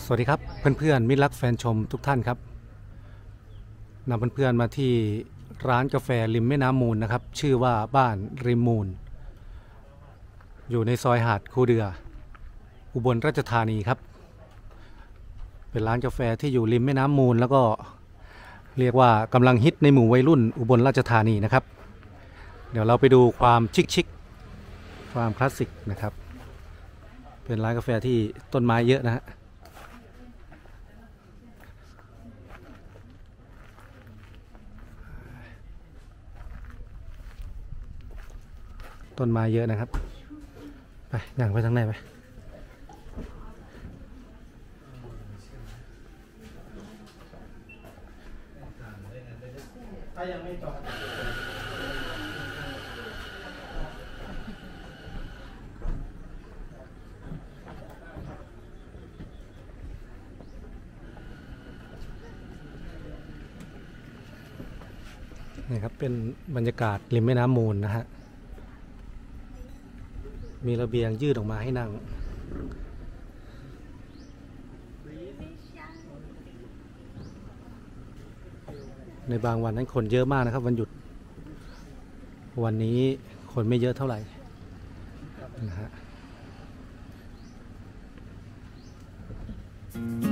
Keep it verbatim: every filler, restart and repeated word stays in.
สวัสดีครับเพื่อนๆมิตรรักแฟนชมทุกท่านครับนำเพื่อนๆมาที่ร้านกาแฟริมแม่น้ำมูลนะครับชื่อว่าบ้านริมมูลอยู่ในซอยหาดคูเดืออุบลราชธานีครับเป็นร้านกาแฟที่อยู่ริมแม่น้ำมูลแล้วก็เรียกว่ากำลังฮิตในหมู่วัยรุ่นอุบลราชธานีนะครับเดี๋ยวเราไปดูความชิคๆความคลาสสิกนะครับเป็นร้านกาแฟที่ต้นไม้เยอะนะฮะต้นไม้เยอะนะครับไปอย่างไปทางไหนไปนี่ครับเป็นบรรยากาศริมแม่น้ำมูลนะฮะมีระเบียงยืดออกมาให้นั่งในบางวันนั้นคนเยอะมากนะครับวันหยุดวันนี้คนไม่เยอะเท่าไหร่นะฮะ